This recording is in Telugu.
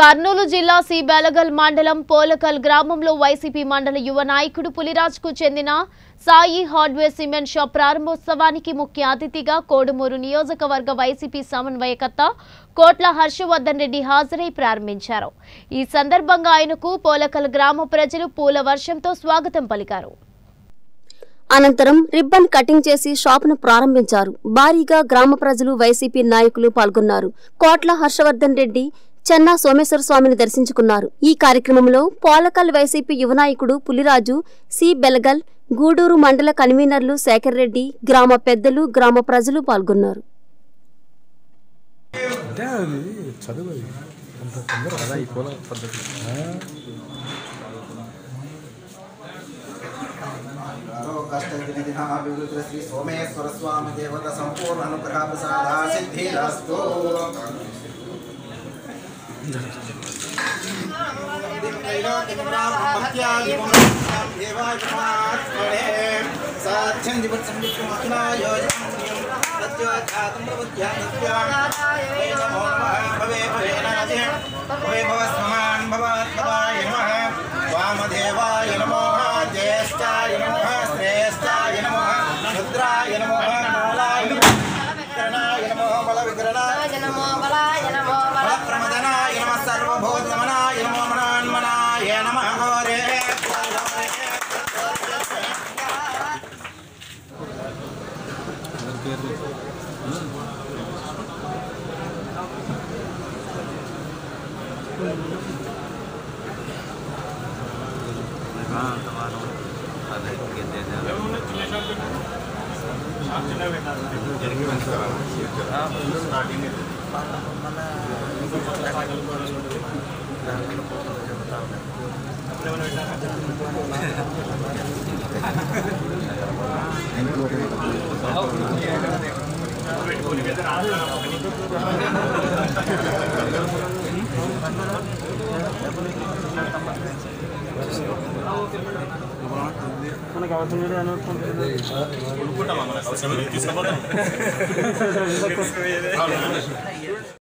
కర్నూలు జిల్లా సి బెలగల్ మండలం పోలకల్ గ్రామంలో వైసీపీ మండల యువ నాయకుడు పులిరాజ్కు చెందిన సాయి హార్డ్వేర్ సిమెంట్ షాప్ ప్రారంభోత్సవానికి ముఖ్య అతిథిగా కోడుమూరు నియోజకవర్గ వైసీపీ సమన్వయకర్త కోట్ల హర్షవర్ధన్ రెడ్డి హాజరై ప్రారంభించారు। ఈ సందర్భంగా ఆయనకు పోలకల్ గ్రామ ప్రజలు పూల వర్షంతో స్వాగతం పలికారు। అనంతరం రిబ్బన్ కటింగ్ చేసి షాపును ప్రారంభించారు। భారీగా గ్రామ ప్రజలు వైసీపీ నాయకులు పాల్గొన్నారు। కోట్ల హర్షవర్ధన్ రెడ్డి చెన్నా సోమేశ్వర స్వామిని దర్శించుకున్నారు। ఈ కార్యక్రమంలో పోలకల్ వైసీపీ యువ నాయకుడు పులిరాజు, సి బెలగల్, గూడూరు మండల కన్వీనర్లు శేఖర్ రెడ్డి, గ్రామ పెద్దలు, గ్రామ ప్రజలు పాల్గొన్నారు। శ్రీ సోమేశ్వర స్వామి దేవత సంపూర్ణ అనుగ్రహ ప్రసాద సిద్ధిరస్తు। వామదేవాయ నమో, జ్యేష్ఠాయ నమో, శ్రేష్ఠాయ నమో, రుద్రాయ నమో, మూలాయ నమో, వికరణాయ నమో, బల వికరణాయ నమో, బలాయ నమో, బలప్రమదనాయ నమః, సర్వభూతమనాయ నమో, మనాన్మనాయ నమః। గోరే మనకు అవసరం